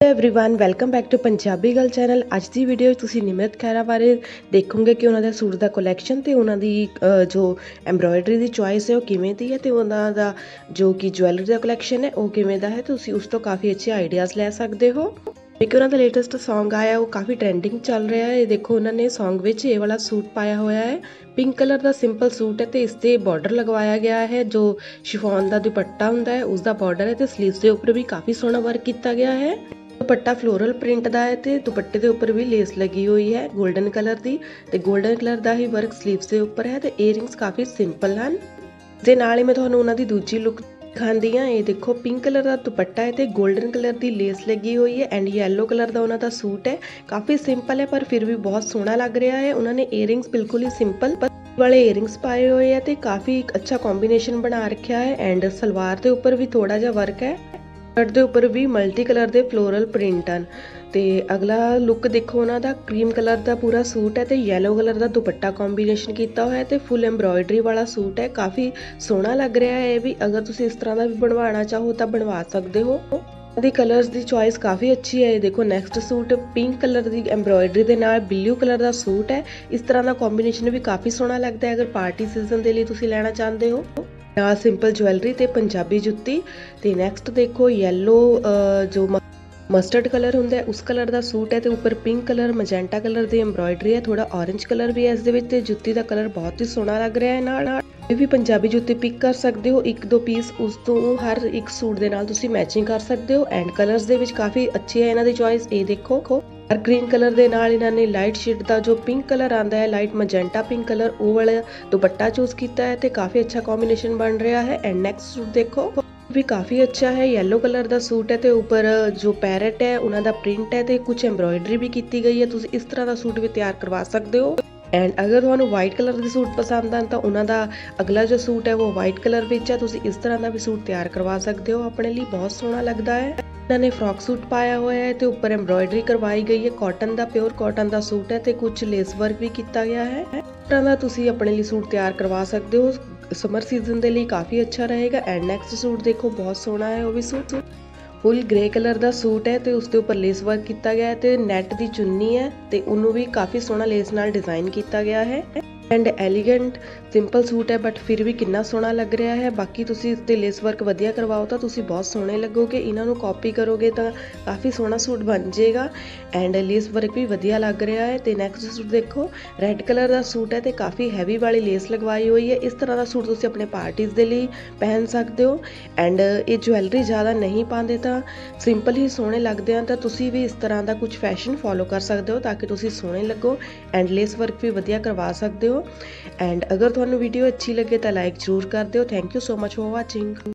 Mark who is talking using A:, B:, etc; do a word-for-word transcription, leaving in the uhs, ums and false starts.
A: Everyone welcome back to Punjabi girl channel. अज की video तुसी निमरत खैरा बारे देखोगे कि उन्होंने सूट का कलैक्शन तो उन्होंने जो एम्ब्रॉयडरी की चॉइस है वो किमें दी है, तो उन्होंने जो कि ज्वैलरी का कलैक्शन है वो किमें दा है, तो तुसी उस तो काफ़ी अच्छे आइडियाज़ लै सकते हो। एक उन्होंने लेटेस्ट सॉन्ग आया वो काफ़ी ट्रेंडिंग चल रहा है। देखो उन्होंने सॉन्ग में ये वाला सूट पाया हुआ है, पिंक कलर का सिंपल सूट है, तो इससे बॉर्डर लगवाया गया है जो शिफॉन का दुपट्टा होंदा है उसका बॉर्डर है, तो स्लीव्स के उपर भी काफ़ी सोहना वर्क किया गया है। दुपट्टा फ्लोरल प्रिंट का है, तो दुपट्टे के उपर भी लेस लगी हुई है गोल्डन कलर की, तो गोल्डन कलर का ही वर्क स्लीव्स के उपर है, तो ईयरिंग्स काफ़ी सिंपल हैं। जे नाल ही मैं तुहानू उन्हां दी दूजी लुक दिखांदी हां। ये देखो पिंक कलर का दुपट्टा है, तो गोल्डन कलर की लेस लगी हुई है एंड येलो कलर का उन्हां दा सूट है। काफ़ी सिंपल है पर फिर भी बहुत सोहना लग रहा है। उन्होंने ईयरिंग्स बिल्कुल ही सिंपल वाले ईयरिंग्स पाए हुए हैं, तो काफ़ी अच्छा कॉम्बीनेशन बना रखा है एंड सलवार के उपर भी थोड़ा जा वर्क है, शर्ट के उपर भी मल्टी कलर के फ्लोरल प्रिंट हैं। तो अगला लुक देखो उन्होंने क्रीम कलर का पूरा सूट है, तो येलो कलर का दुपट्टा कॉम्बीनेशन किया हुआ है, तो फुल एम्ब्रॉयडरी वाला सूट है। काफ़ी सोहना लग रहा है ये भी। अगर तुम इस तरह का भी बनवाना चाहो तो बनवा सकते हो। दी कलर्स की चॉइस काफ़ी अच्छी है। ये देखो नैक्सट सूट पिंक कलर की एम्ब्रॉयडरी के नाल ब्लू कलर का सूट है। इस तरह का कॉम्बीनेशन भी काफ़ी सोहना लगता है अगर पार्टी सीजन के लिए तुम लेना चाहते हो। नाल सिंपल ज्वैलरी ते पंजाबी जुत्ती। ते नैक्सट देखो येलो जो मस्टर्ड कलर होंदा है उस कलर का सूट है, तो ऊपर पिंक कलर मजेंटा कलर की एम्ब्रॉयडरी है, थोड़ा ऑरेंज कलर भी है इस दे विच, ते जुत्ती का कलर बहुत ही सोहना लग रहा है। नाल कोई भी पंजाबी जुत्ती पिक कर सकते हो, एक दो पीस उस तो हर एक सूट के नाल तुसी मैचिंग कर सकते हो। एंड कलर्स दे विच काफ़ी अच्छी है इन्हां दी चॉइस। ये देखो हर ग्रीन कलर के नाल इन्होंने लाइट शेड का जो पिंक कलर आता है, लाइट मजेंटा पिंक कलर वो वाला दुपट्टा चूज किया है, तो काफ़ी अच्छा कॉम्बीनेशन बन रहा है। एंड नैक्सट सूट देखो भी काफ़ी अच्छा है, येलो कलर का सूट है, तो ऊपर जो पैरेट है उन्होंने प्रिंट है, तो कुछ एम्ब्रॉयडरी भी की गई है। तुम इस तरह का सूट भी तैयार करवा सकते हो। एंड अगर तुहानू वाइट कलर के सूट पसंद आन तो उन्होंने अगला जो सूट है वो वाइट कलर विच है, तुम इस तरह का भी सूट तैयार करवा सकते हो, अपने लिए बहुत सोहना लगता है। इन्होंने फ्रॉक सूट पाया हुआ है, तो ऊपर एम्ब्रॉयडरी करवाई गई है, कॉटन का प्योर कॉटन का सूट है, तो कुछ लेस वर्क भी किया गया है। इस तरह का तुम अपने लिए सूट तैयार करवा सकते हो, समर सीजन के लिए काफ़ी अच्छा रहेगा। एंड नैक्सट सूट देखो बहुत सोहना है, वो भी सूट फुल ग्रे कलर का सूट है, तो उसके ऊपर लेस वर्क किया गया है, तो नैट की चुन्नी है, तो उन्होंने भी काफ़ी सोहना लेस नाल डिजाइन किया गया है। एंड एलीगेंट सिंपल सूट है बट फिर भी कितना सोहना लग रहा है। बाकी तुसी इस ते लेस वर्क वधिया करवाओ तो तुसी बहुत सोहने लगोगे, इन्हों कॉपी करोगे तो काफ़ी सोहना सूट बन जाएगा। एंड लेस वर्क भी वधिया लग रहा है। तो नैक्सट सूट देखो रेड कलर का सूट है, तो काफ़ी हैवी वाली लेस लगवाई हुई है। इस तरह का सूट तुसी अपने पार्टीज़ के लिए पहन सकते हो। एंड ये ज्वैलरी ज़्यादा नहीं पाते तो सिंपल ही सोहने लगते हैं, तो तुसी भी इस तरह का कुछ फैशन फॉलो कर सकते हो ताकि तुसी सोहने लगो। एंड लेस वर्क भी वधिया करवा सकते हो। एंड अगर तुहानू वीडियो अच्छी लगे तो लाइक जरूर कर दो। Thank you so much for watching.